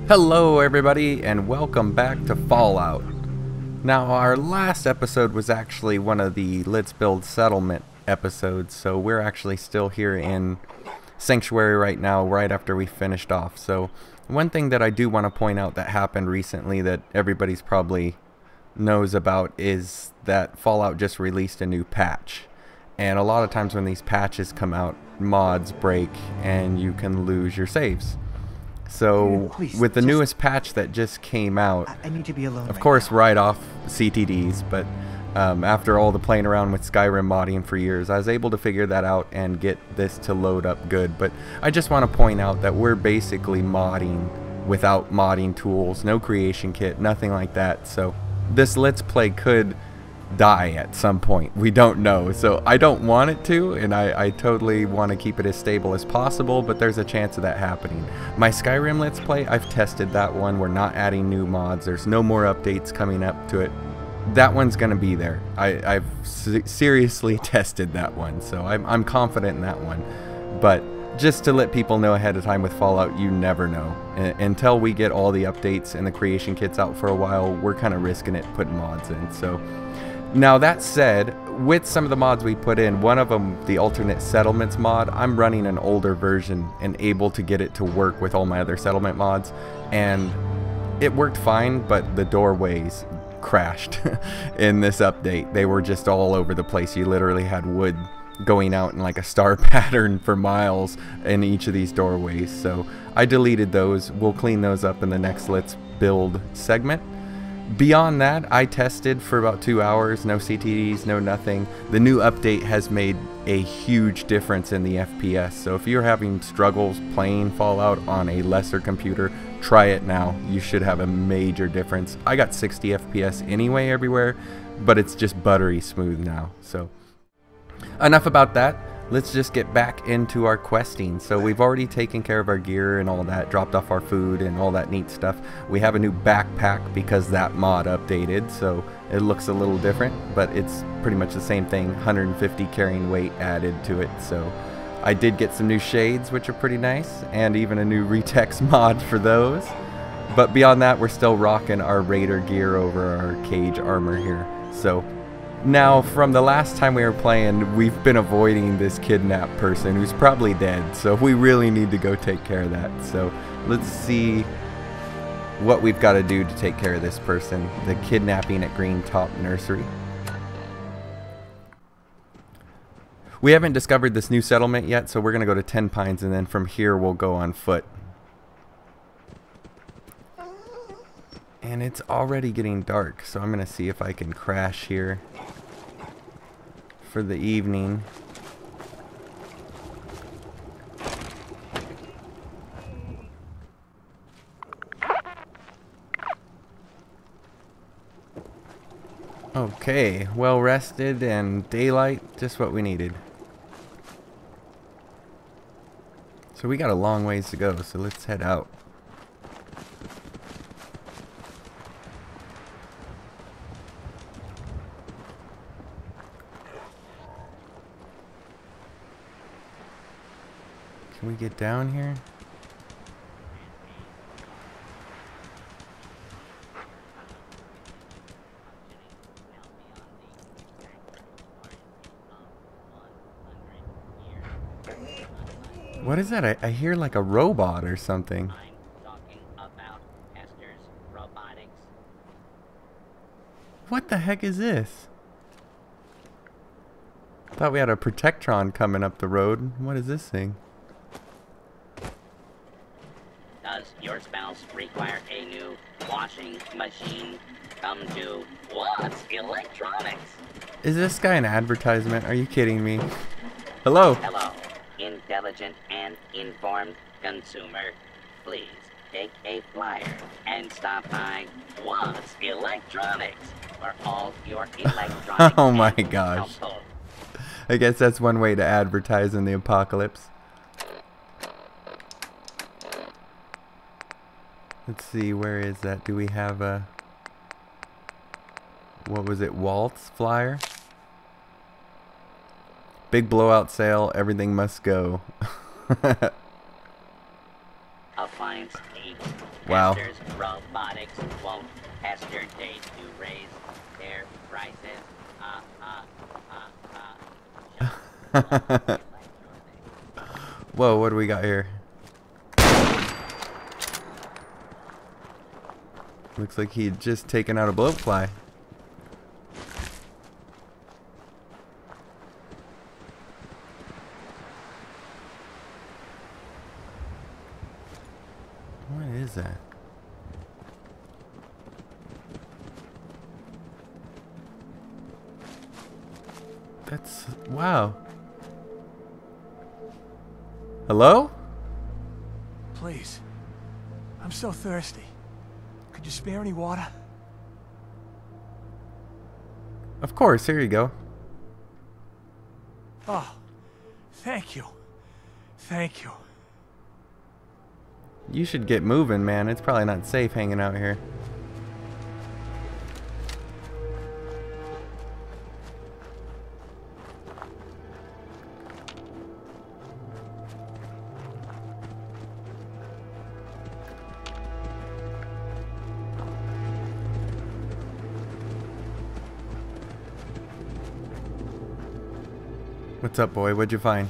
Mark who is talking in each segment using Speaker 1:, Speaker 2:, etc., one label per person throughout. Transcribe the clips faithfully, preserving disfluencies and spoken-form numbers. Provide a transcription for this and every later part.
Speaker 1: Hello everybody and welcome back to Fallout. Now our last episode was actually one of the Let's Build Settlement episodes, so we're actually still here in Sanctuary right now, right after we finished off. So one thing that I do want to point out that happened recently that everybody's probably knows about is that Fallout just released a new patch. And a lot of times when these patches come out, mods break and you can lose your saves. So
Speaker 2: Please,
Speaker 1: with the
Speaker 2: just,
Speaker 1: newest patch that just came out,
Speaker 2: I, I need to be alone.
Speaker 1: of
Speaker 2: right
Speaker 1: course
Speaker 2: now.
Speaker 1: right off C T Ds, but um, after all the playing around with Skyrim modding for years, I was able to figure that out and get this to load up good. But I just want to point out that we're basically modding without modding tools, no creation kit, nothing like that. So this Let's Play could die at some point. We don't know, so I don't want it to, and I, I totally want to keep it as stable as possible, but there's a chance of that happening. My Skyrim Let's Play, I've tested that one. We're not adding new mods. There's no more updates coming up to it. That one's gonna be there. I, I've se seriously tested that one, so I'm, I'm confident in that one. But just to let people know ahead of time with Fallout, you never know. Uh, until we get all the updates and the creation kits out for a while, we're kind of risking it putting mods in. So now that said, with some of the mods we put in, one of them, the alternate settlements mod, I'm running an older version and able to get it to work with all my other settlement mods, and it worked fine, but the doorways crashed in this update. They were just all over the place. You literally had wood going out in like a star pattern for miles in each of these doorways, so I deleted those. We'll clean those up in the next Let's Build segment. Beyond that, I tested for about two hours, no C T Ds, no nothing. The new update has made a huge difference in the F P S, so if you're having struggles playing Fallout on a lesser computer, try it now. You should have a major difference. I got sixty F P S anyway everywhere, but it's just buttery smooth now. So enough about that. Let's just get back into our questing. So we've already taken care of our gear and all that, dropped off our food and all that neat stuff. We have a new backpack because that mod updated, so it looks a little different, but it's pretty much the same thing, one hundred fifty carrying weight added to it. So I did get some new shades, which are pretty nice, and even a new retex mod for those. But beyond that, we're still rocking our raider gear over our cage armor here. So now, from the last time we were playing, we've been avoiding this kidnapped person who's probably dead, so we really need to go take care of that. So let's see what we've got to do to take care of this person. The kidnapping at Green Top Nursery. We haven't discovered this new settlement yet, so we're going to go to Ten Pines, and then from here we'll go on foot. And it's already getting dark, so I'm going to see if I can crash here for the evening. Okay, well rested and daylight, just what we needed. So we got a long ways to go, so let's head out. Can we get down here? What is that? I, I hear like a robot or something. What the heck is this? Thought we had a Protectron coming up the road. What is this thing?
Speaker 3: Does your spouse require a new washing machine? Come to What's Electronics?
Speaker 1: Is this guy an advertisement? Are you kidding me? Hello?
Speaker 3: Hello, intelligent and informed consumer. Please take a flyer and stop by What's Electronics for all your electronics.
Speaker 1: Oh my gosh.
Speaker 3: household.
Speaker 1: I guess that's one way to advertise in the apocalypse. Let's see, where is that? Do we have a... What was it? Waltz flyer? Big blowout sale. Everything must go.
Speaker 3: appliance need.
Speaker 1: Wow.
Speaker 3: Testers Robotics won't hesitate to raise their prices. Uh, uh, uh, uh.
Speaker 1: Whoa, what do we got here? Looks like he'd just taken out a bloatfly. What is that? That's... wow. Hello?
Speaker 2: Please. I'm so thirsty. Could you spare any water?
Speaker 1: Of course, here you go.
Speaker 2: Oh, thank you. Thank you.
Speaker 1: You should get moving, man. It's probably not safe hanging out here. What's up, boy? What'd you find?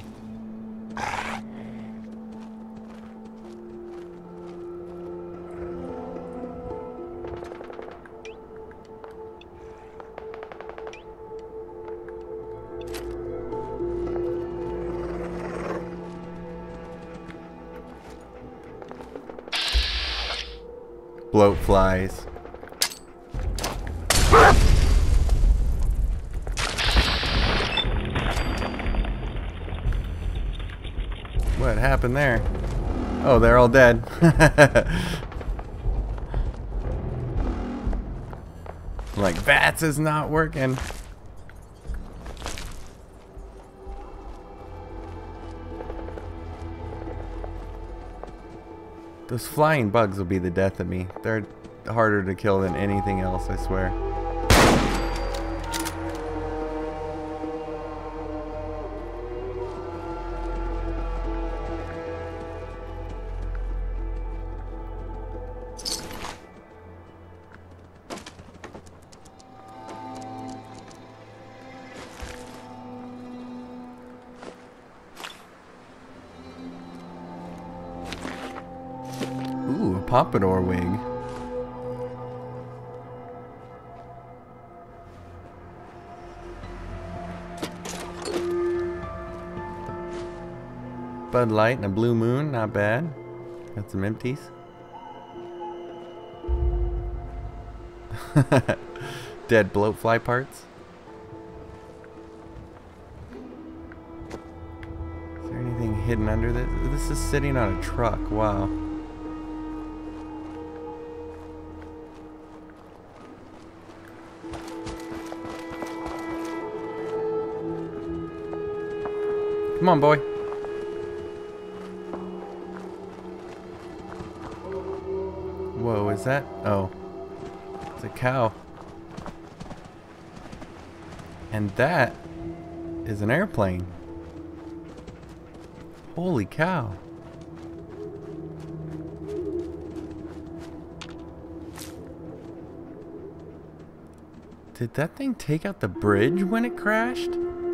Speaker 1: Bloatflies. What happened there? Oh, they're all dead. Like, bats is not working. Those flying bugs will be the death of me. They're harder to kill than anything else, I swear. Ooh, a pompadour wig. Bud Light and a blue moon, not bad. Got some empties. Dead bloatfly parts. Is there anything hidden under this? This is sitting on a truck. Wow. Come on, boy. Whoa, is that? Oh. It's a cow. And that is an airplane. Holy cow. Did that thing take out the bridge when it crashed?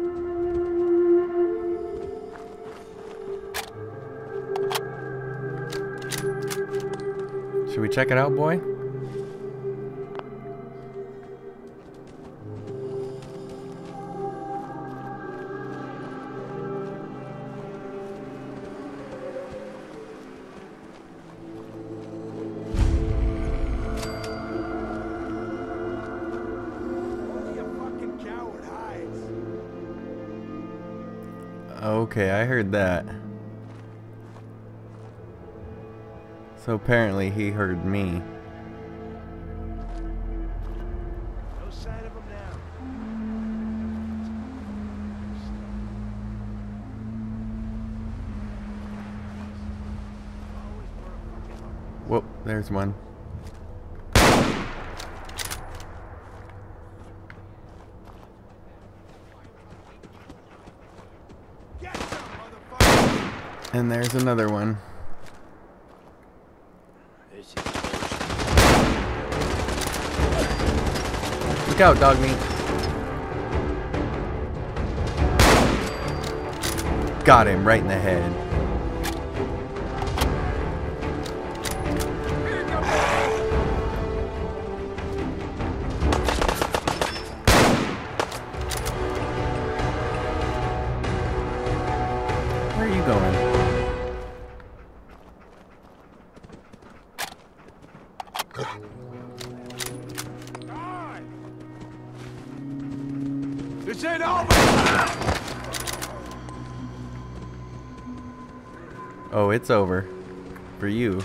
Speaker 1: Should we check it out, boy? Okay, I heard that. So apparently he heard me.
Speaker 2: No sign of him now.
Speaker 1: Whoop, there's one. And there's another one. Look out, dog meat. Got him right in the head. Where are you going?
Speaker 2: This ain't over!
Speaker 1: Oh, it's over. For you.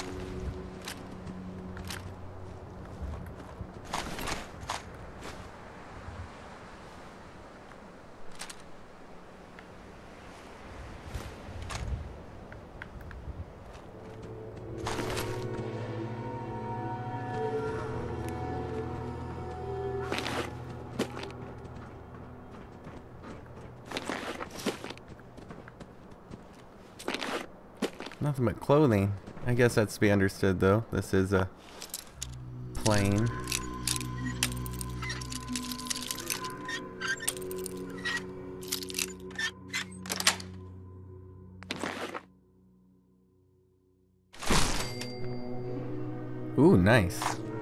Speaker 1: Nothing but clothing. I guess that's to be understood though. This is a plane. Ooh, nice.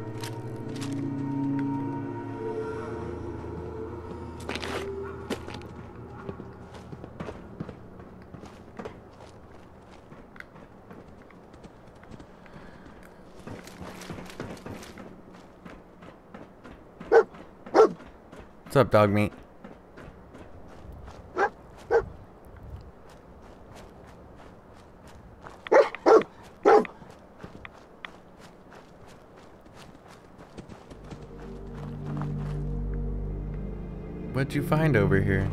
Speaker 1: What's up, dog meat? What'd you find over here?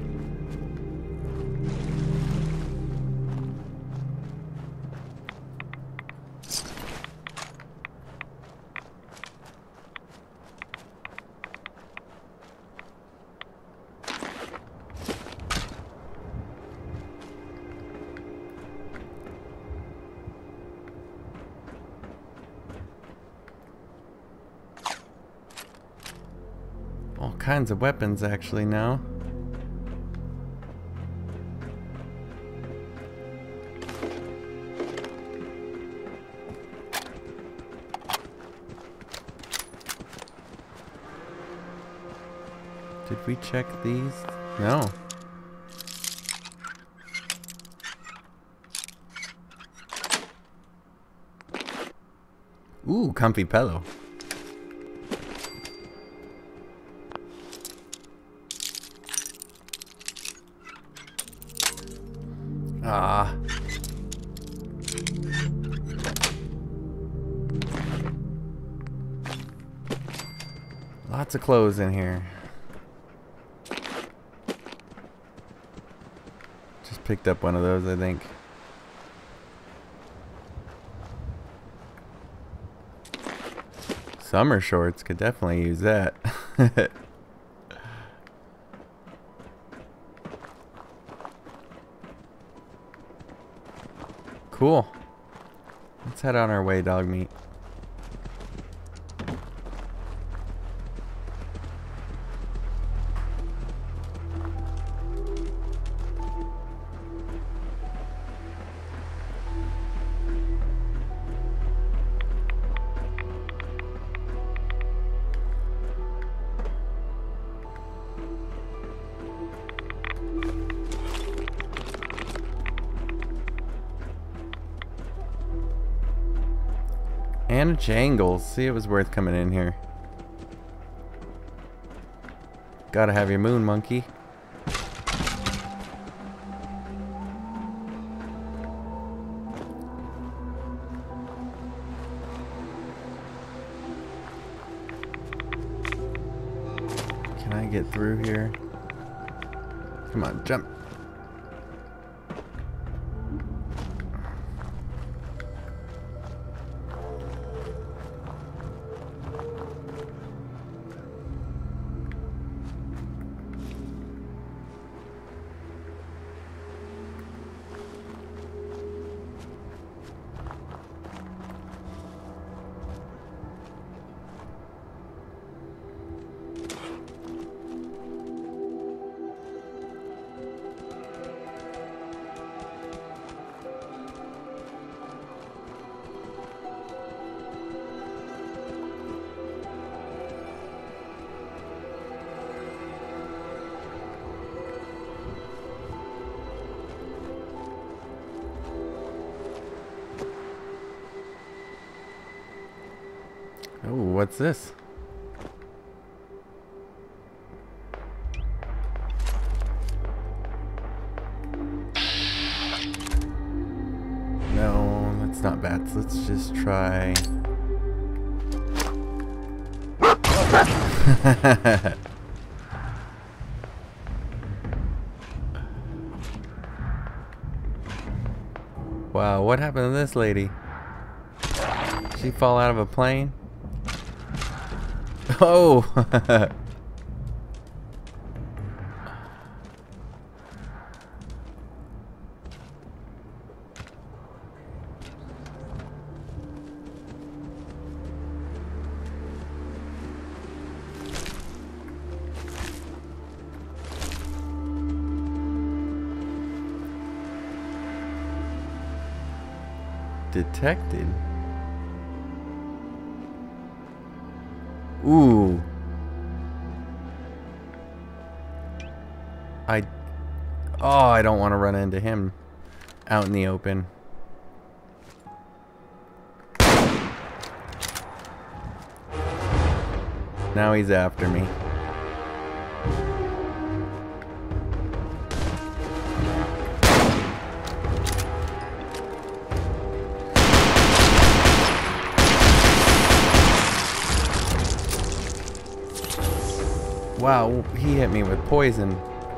Speaker 1: All kinds of weapons actually now. Did we check these? No. Ooh, comfy pillow. Ah. Lots of clothes in here. Just picked up one of those, I think. Summer shorts, could definitely use that. Cool. Let's head on our way, dog meat. And jangles. See, it was worth coming in here. Gotta have your moon, monkey. Can I get through here? Come on, jump. what's this? No, that's not bats. Let's just try. Wow, what happened to this lady? Did she fall out of a plane? Oh! Detected. Ooh. I... Oh, I don't want to run into him out in the open. Now he's after me. Wow, he hit me with poison.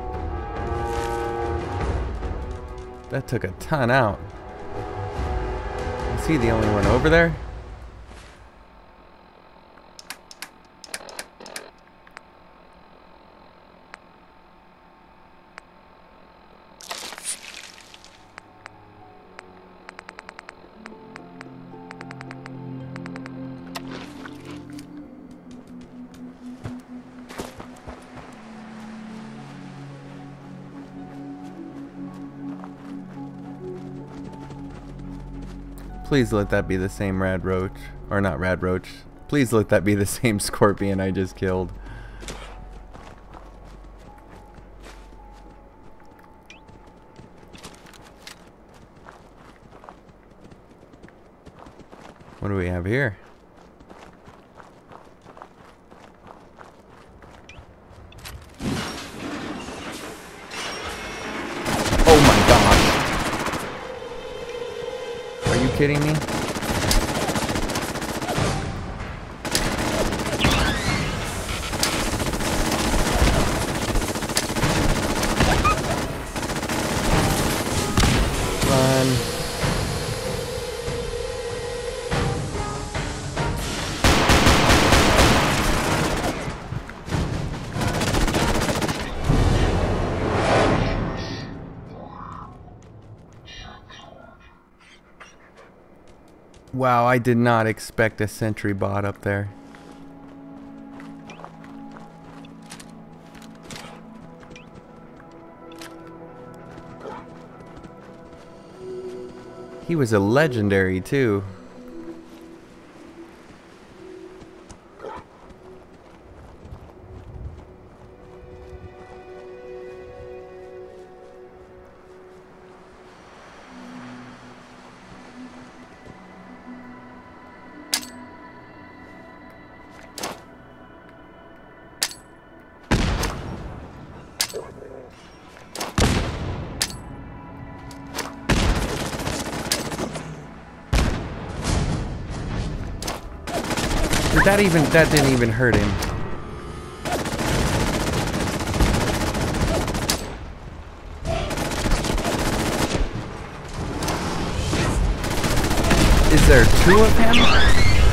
Speaker 1: That took a ton out. Is he the only one over there? Please let that be the same rad roach. Or not rad roach. Please let that be the same scorpion I just killed. What do we have here? Oh my gosh. Are you kidding me? Run. Wow, I did not expect a sentry bot up there. He was a legendary too. Did that even, that didn't even hurt him. Is there two of him?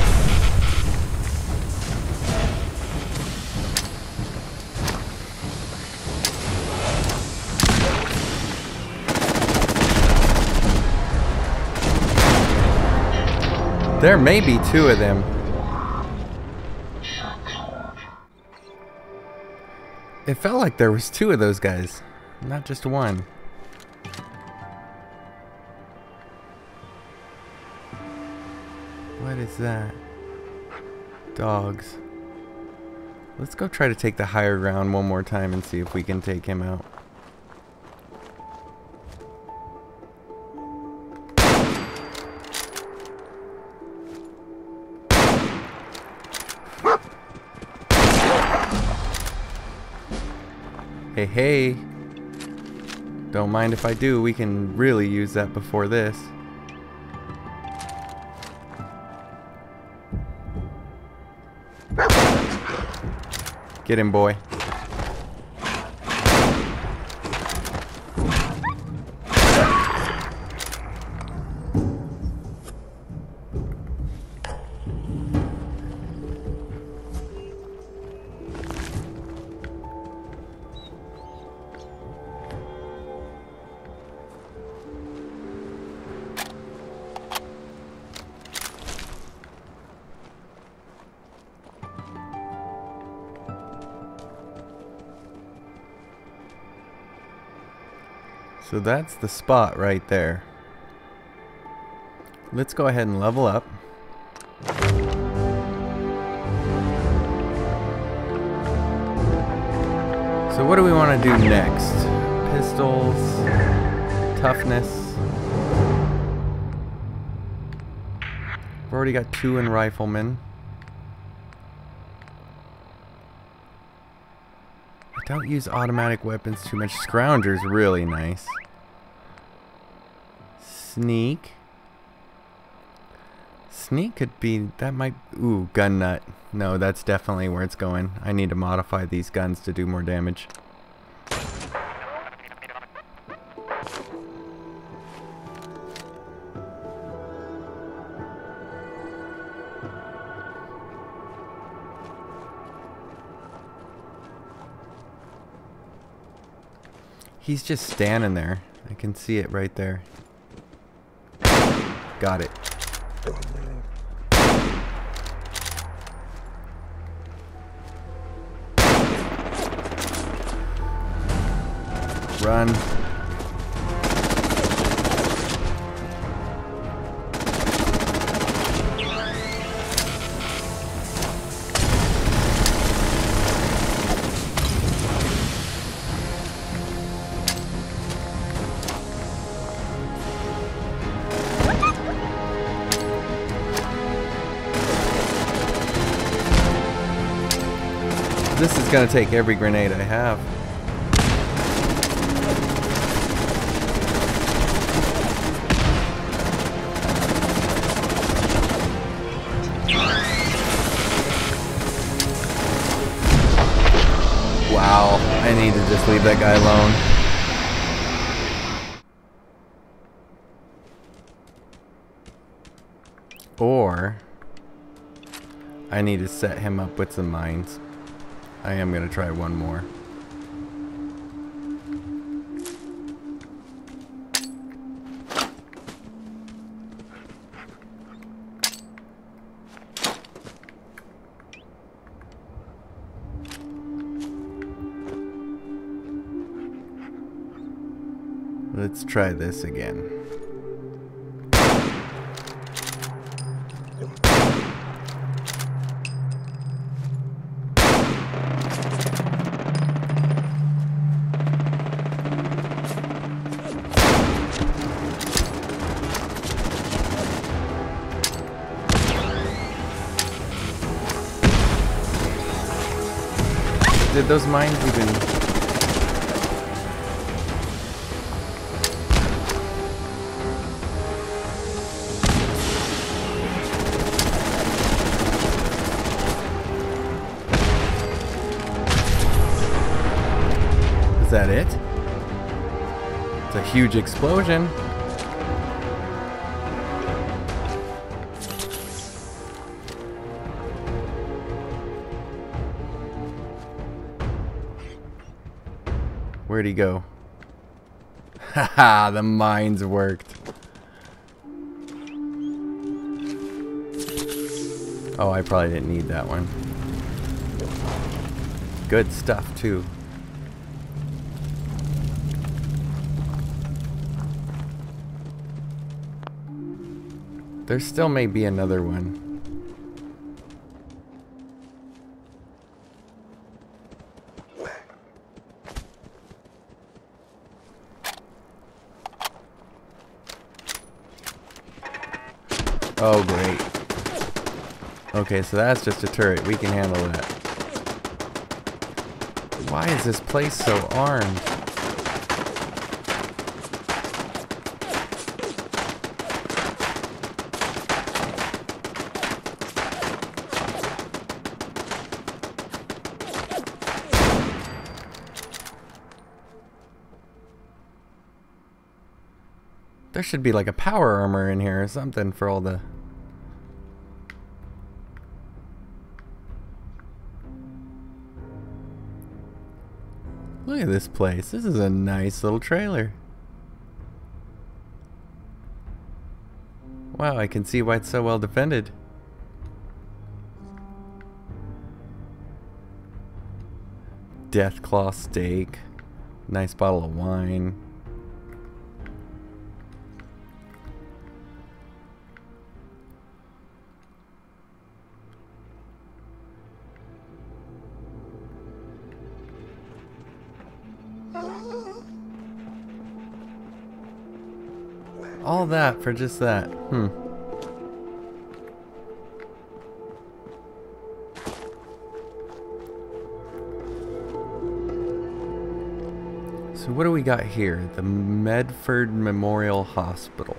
Speaker 1: There may be two of them. It felt like there was two of those guys, not just one. What is that? Dogs. Let's go try to take the higher ground one more time and see if we can take him out. Hey, hey. Don't mind if I do. We can really use that before this. Get him, boy. So that's the spot right there. Let's go ahead and level up. So what do we want to do next? Pistols, toughness. We've already got two in rifleman. Don't use automatic weapons too much. Scrounger's really nice. Sneak. Sneak could be, that might, ooh, gun nut. No, that's definitely where it's going. I need to modify these guns to do more damage. He's just standing there. I can see it right there. Got it. Run. This is gonna take every grenade I have. Wow, I need to just leave that guy alone. Or I need to set him up with some mines. I am going to try one more. Let's try this again. Did those mines even... Is that it? It's a huge explosion. Where'd he go? Haha, the mines worked. Oh, I probably didn't need that one. Good stuff, too. There still may be another one. Oh, great. Okay, so that's just a turret. We can handle that. Why is this place so armed? There should be like a power armor in here or something for all the... Look at this place. This is a nice little trailer. Wow, I can see why it's so well defended. Deathclaw steak. Nice bottle of wine. All that for just that. Hmm. So what do we got here? The Medford Memorial Hospital.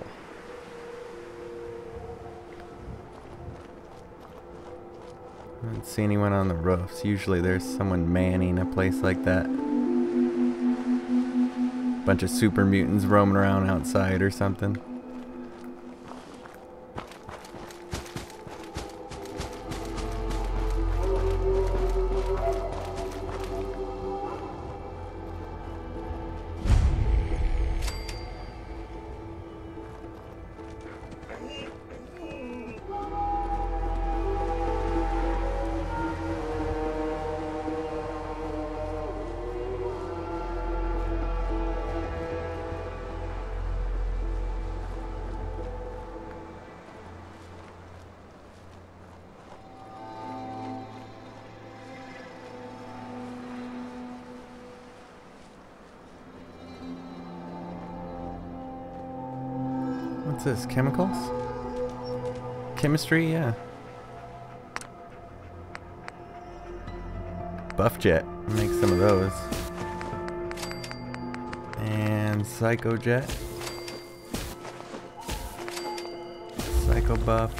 Speaker 1: I don't see anyone on the roofs. Usually there's someone manning a place like that. Bunch of super mutants roaming around outside or something. What's this? Chemicals? Chemistry? Yeah. Buff jet. Make some of those. And psycho jet. Psycho buff.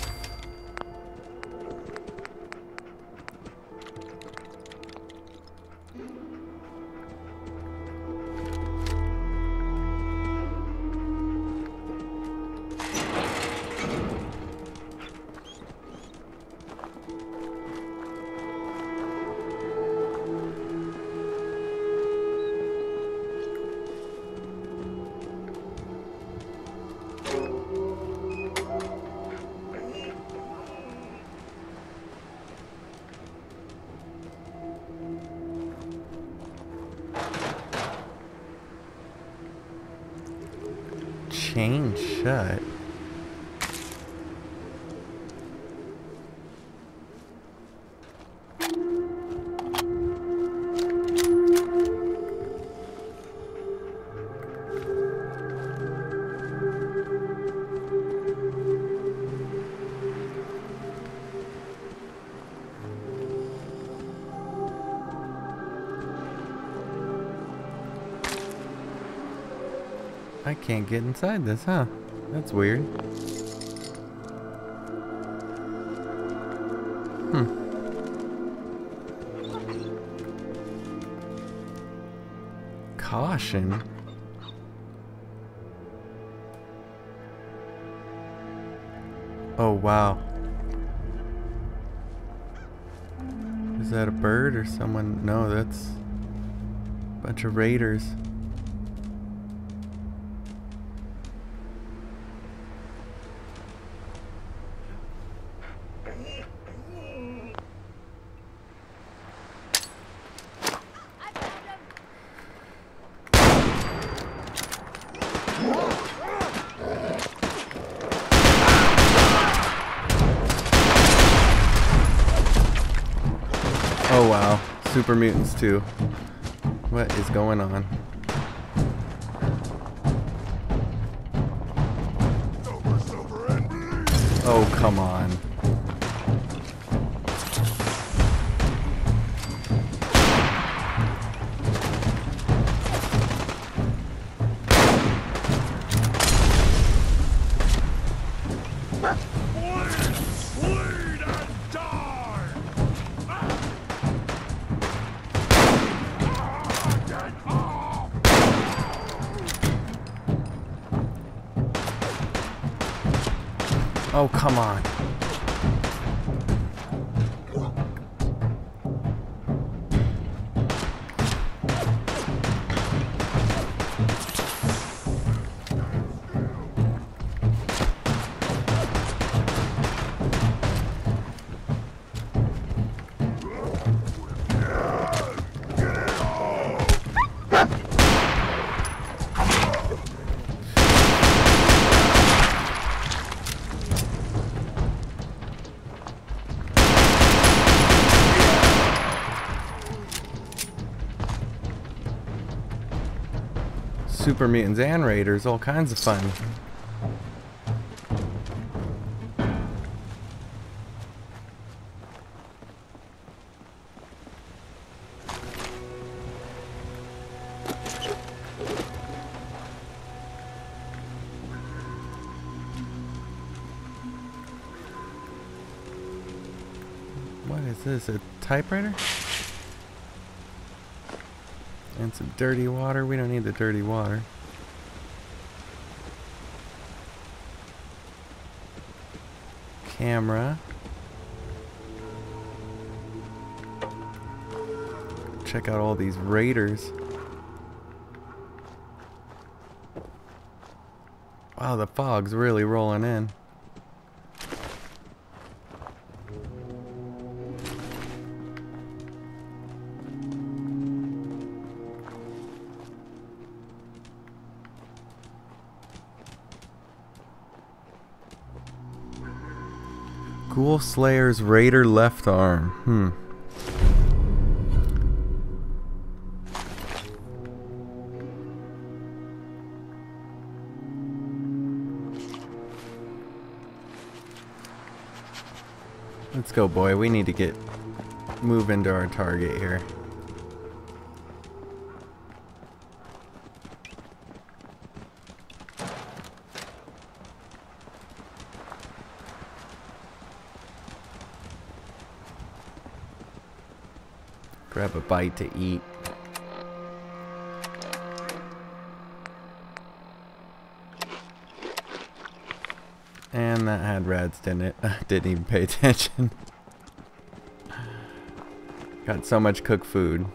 Speaker 1: Chain shut. I can't get inside this, huh? That's weird. Hmm. Caution. Oh, wow. Is that a bird or someone? No, that's a bunch of raiders. Oh wow, super mutants too. What is going on? Oh, come on. Oh, come on. Super mutants and raiders, all kinds of fun. What is this, a typewriter? And some dirty water. We don't need the dirty water. Camera. Check out all these raiders. Wow, the fog's really rolling in. Ghoul Slayer's Raider left arm. Hmm. Let's go, boy. We need to get move into our target here. Grab a bite to eat. And that had rats, didn't it? Didn't even pay attention. Got so much cooked food.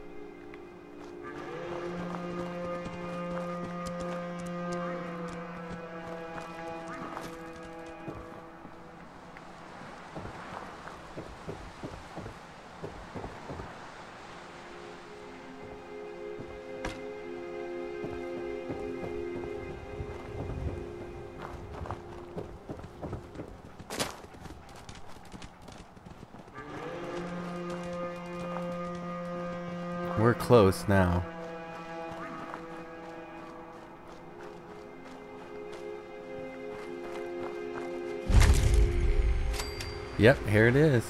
Speaker 1: We're close now. Yep, here it is.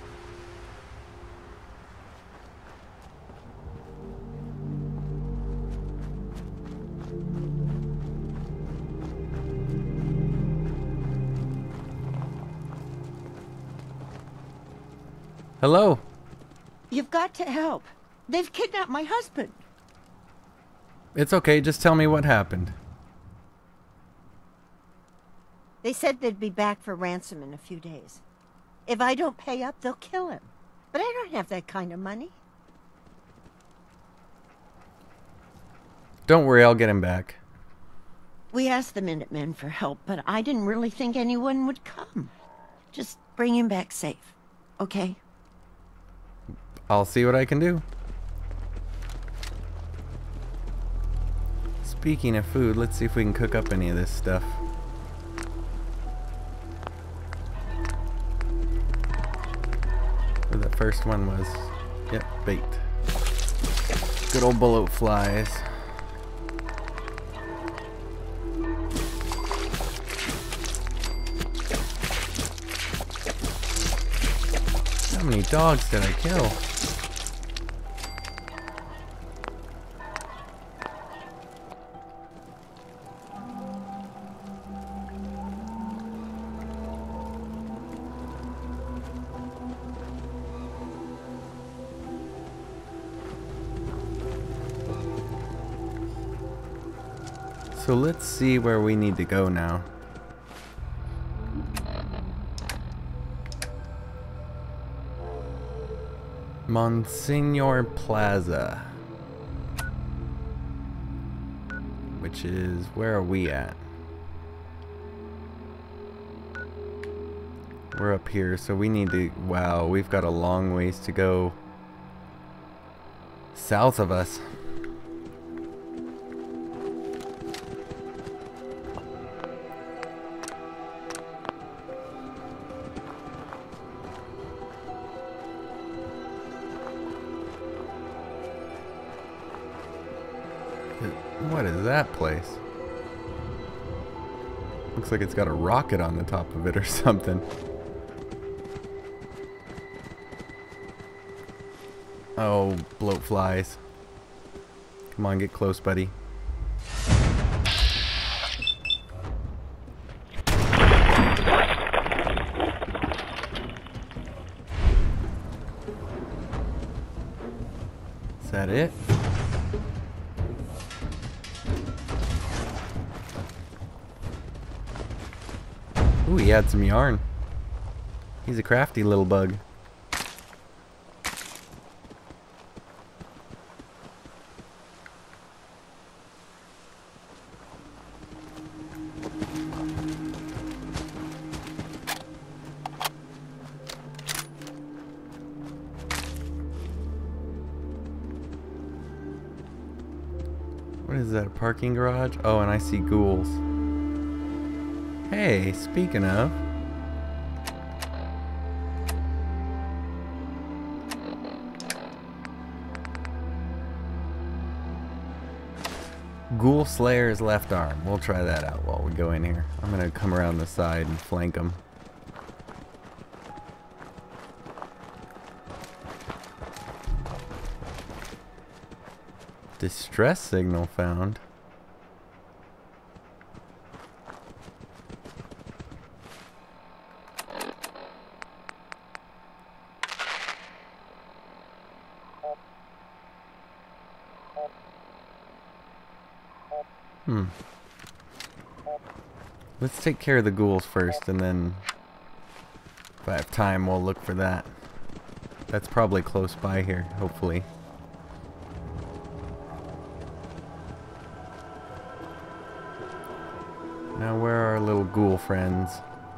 Speaker 1: Hello.
Speaker 4: You've got to help. They've kidnapped my husband.
Speaker 1: It's okay, just tell me what happened.
Speaker 4: They said they'd be back for ransom in a few days. If I don't pay up, they'll kill him. But I don't have that kind of money.
Speaker 1: Don't worry, I'll get him back.
Speaker 4: We asked the Minutemen for help, but I didn't really think anyone would come. Just bring him back safe, okay?
Speaker 1: I'll see what I can do. Speaking of food, let's see if we can cook up any of this stuff. Where that first one was. Yep, bait. Good old bloatflies. How many dogs did I kill? So let's see where we need to go now. Monsignor Plaza. Which is, where are we at? We're up here, so we need to, wow, we've got a long ways to go south of us. What is that place? Looks like it's got a rocket on the top of it or something. Oh, bloatflies. Come on, get close, buddy. Is that it? Ooh, he had some yarn. He's a crafty little bug. What is that, a parking garage? Oh, and I see ghouls. Hey, speaking of. Ghoul Slayer's left arm. We'll try that out while we go in here. I'm gonna come around the side and flank them. Distress signal found. Hmm. Let's take care of the ghouls first, and then if I have time, we'll look for that. That's probably close by here, hopefully. Now, where are our little ghoul friends?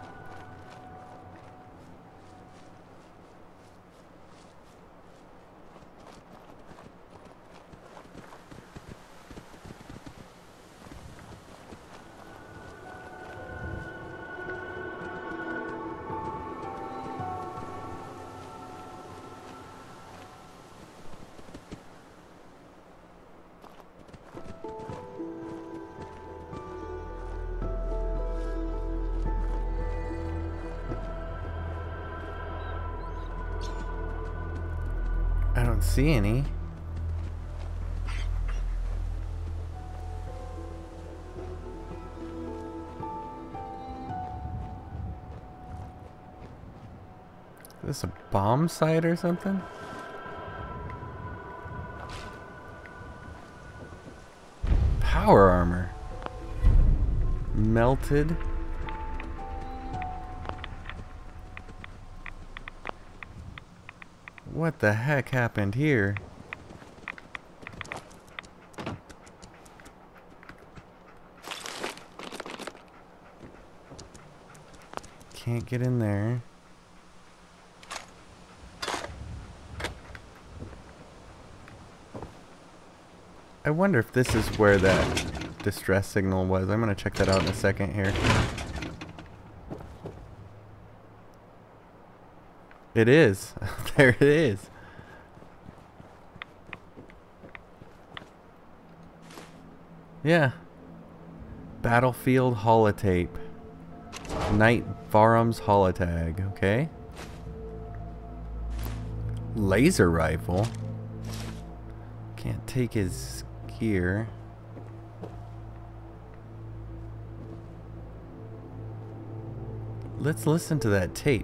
Speaker 1: I don't see any. Is this a bomb site or something? Power armor. Melted. What the heck happened here? Can't get in there. I wonder if this is where that distress signal was. I'm gonna check that out in a second here. It is. There it is. Yeah. Battlefield holotape. Knight Varum's holotag. Okay. Laser rifle. Can't take his gear. Let's listen to that tape.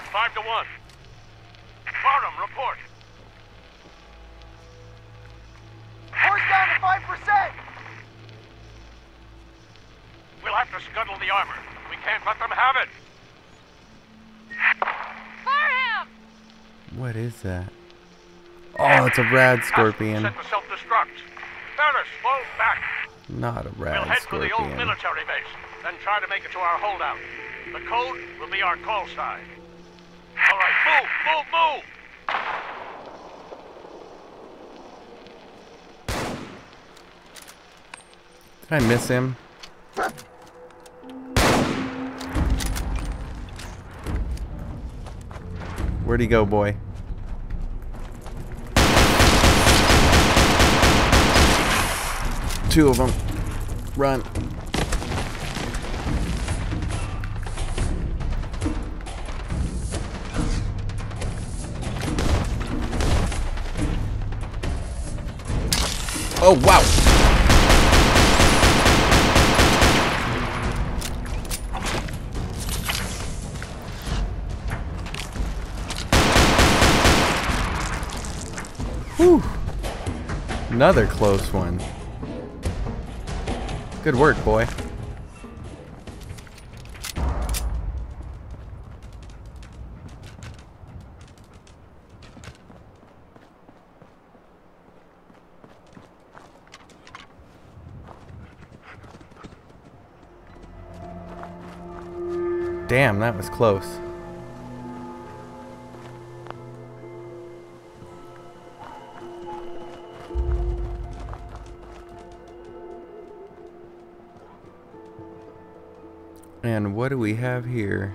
Speaker 5: at five to one. Barnum, report.
Speaker 6: Horse down to five percent!
Speaker 5: We'll have to scuttle the armor. We can't let them have it.
Speaker 6: Fire him!
Speaker 1: What is that? Oh, it's a rad scorpion.
Speaker 5: Set the self-destruct. Ferris, fall back.
Speaker 1: Not a
Speaker 5: We'll
Speaker 1: rad
Speaker 5: head for the old
Speaker 1: scorpion.
Speaker 5: military base, then try to make it to our holdout. The code will be our call sign. All right, move, move, move!
Speaker 1: Did I miss him? Where'd he go, boy? Two of them. Run. Oh, wow. Whew. Another close one. Good work, boy. Damn, that was close. And what do we have here?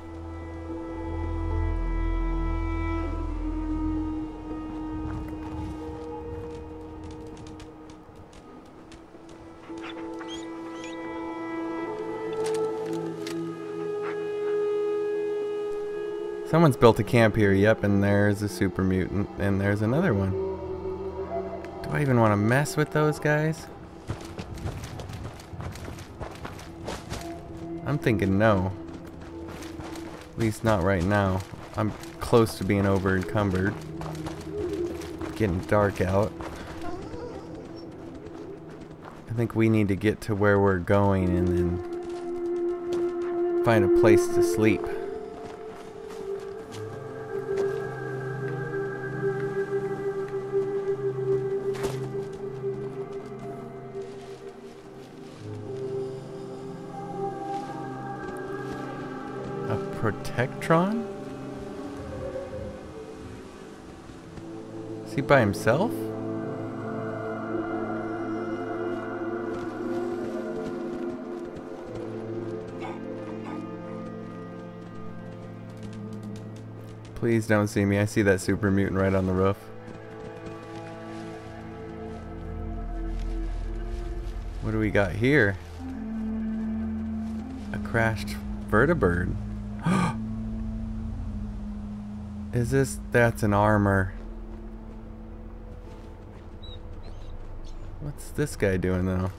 Speaker 1: Someone's built a camp here, yep, and there's a super mutant, and there's another one. Do I even want to mess with those guys? I'm thinking no. At least not right now. I'm close to being over encumbered. Getting dark out. I think we need to get to where we're going and then find a place to sleep. Protectron? Is he by himself? Please don't see me. I see that super mutant right on the roof. What do we got here? A crashed vertibird. Is this... That's an armor. What's this guy doing though?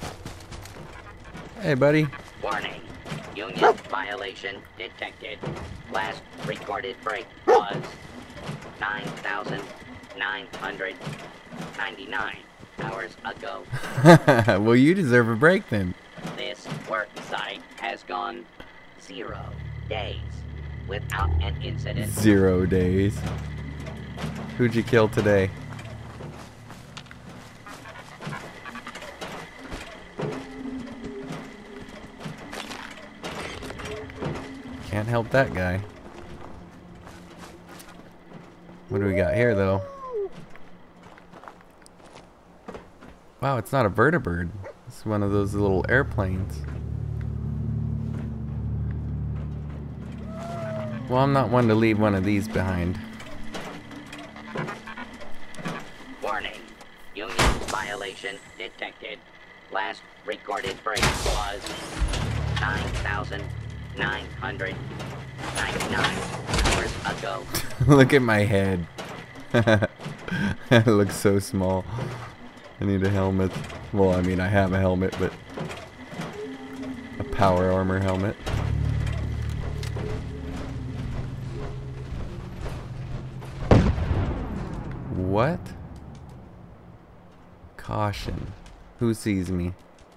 Speaker 1: Hey buddy.
Speaker 3: Warning. Union violation detected. Last recorded break was nine thousand nine hundred ninety-nine hours ago.
Speaker 1: Well, you deserve a break then.
Speaker 3: This work site has gone zero days without an incident.
Speaker 1: Zero days. Who'd you kill today? Can't help that guy. What do we got here though? Wow, it's not a vertibird. It's one of those little airplanes. Well, I'm not one to leave one of these behind.
Speaker 3: Warning. Union violation detected. Last recorded break was nine thousand nine hundred ninety-nine hours ago.
Speaker 1: Look at my head. It looks so small. I need a helmet. Well, I mean, I have a helmet, but a power armor helmet. What? Caution. Who sees me?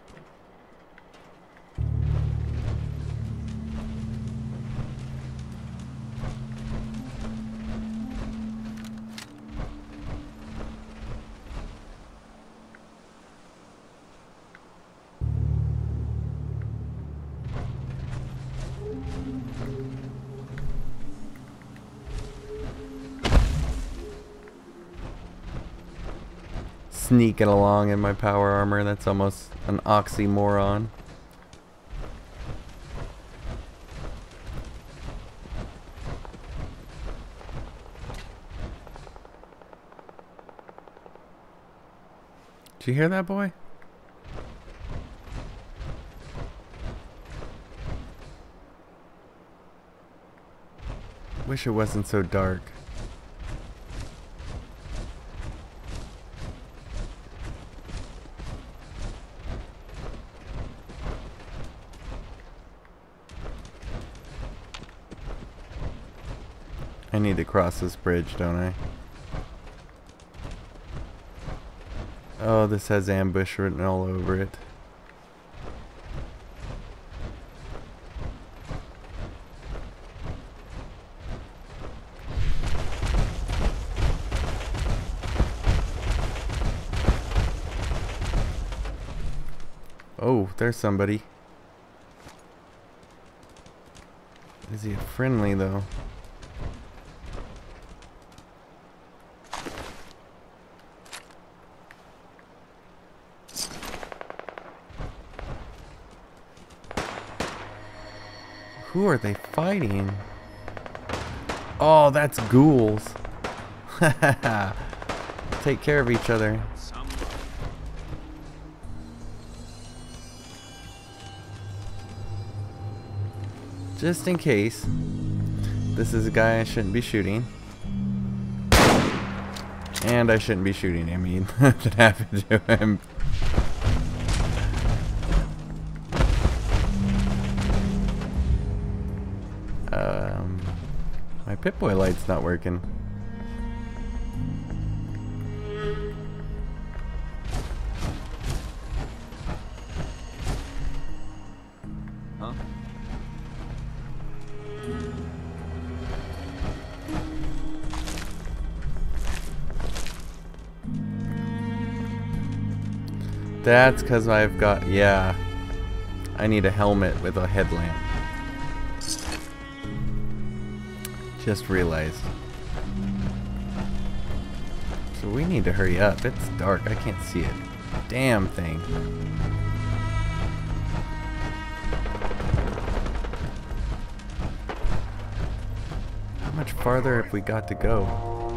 Speaker 1: Sneaking along in my power armor. That's almost an oxymoron. Did you hear that, boy? Wish it wasn't so dark. I need to cross this bridge, don't I? Oh, this has ambush written all over it. Oh, there's somebody. Is he friendly though? Who are they fighting? Oh, that's ghouls. Take care of each other. Just in case. This is a guy I shouldn't be shooting. And I shouldn't be shooting him. I mean, that happened to him. Um, my Pip-Boy light's not working.
Speaker 2: Huh?
Speaker 1: That's because I've got, yeah. I need a helmet with a headlamp. Just realized. So we need to hurry up. It's dark. I can't see it. Damn thing. How much farther have we got to go?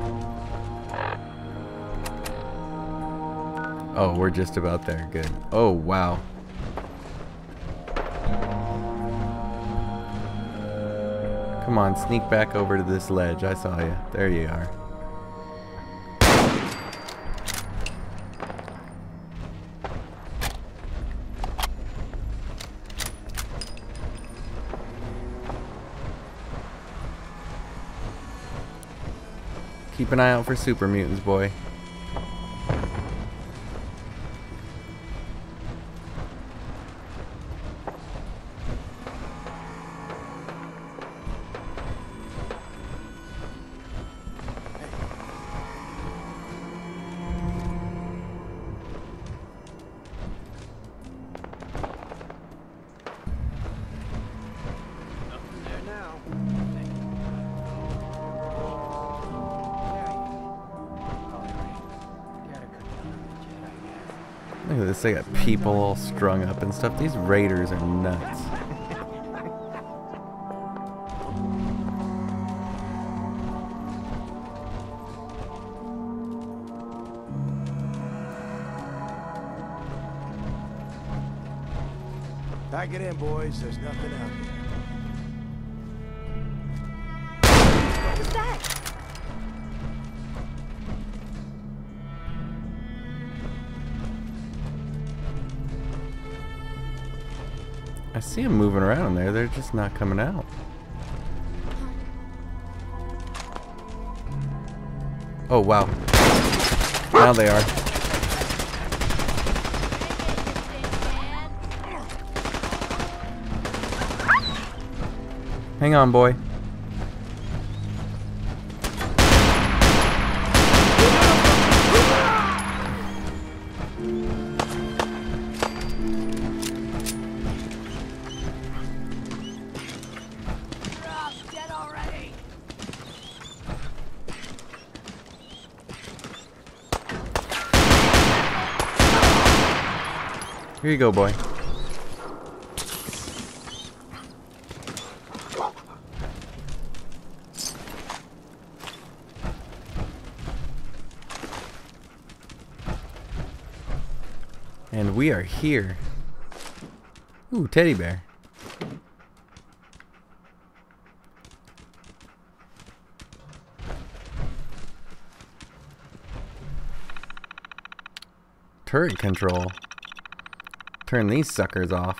Speaker 1: Oh, we're just about there. Good. Oh, wow. Come on, sneak back over to this ledge. I saw you. There you are. Keep an eye out for super mutants, boy. Look at this, they got people all strung up and stuff. These raiders are nuts.
Speaker 2: Pack it in, boys. There's nothing out there.
Speaker 4: What was that?
Speaker 1: I see them moving around there. They're just not coming out. Oh, wow. Now they are. Hang on, boy. Here you go, boy. And we are here. Ooh, teddy bear. Turret control. Turn these suckers off.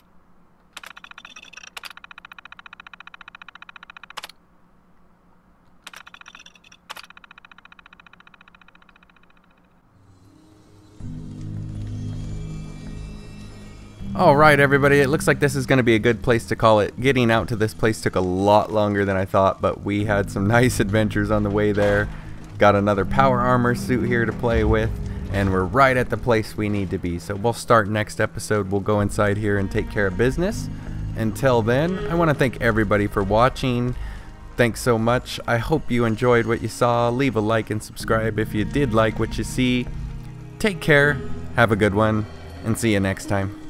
Speaker 1: Alright everybody, it looks like this is going to be a good place to call it. Getting out to this place took a lot longer than I thought, but we had some nice adventures on the way there. Got another power armor suit here to play with, and we're right at the place we need to be. So we'll start next episode. We'll go inside here and take care of business. Until then, I want to thank everybody for watching. Thanks so much. I hope you enjoyed what you saw. Leave a like and subscribe if you did like what you see. Take care, have a good one, and see you next time.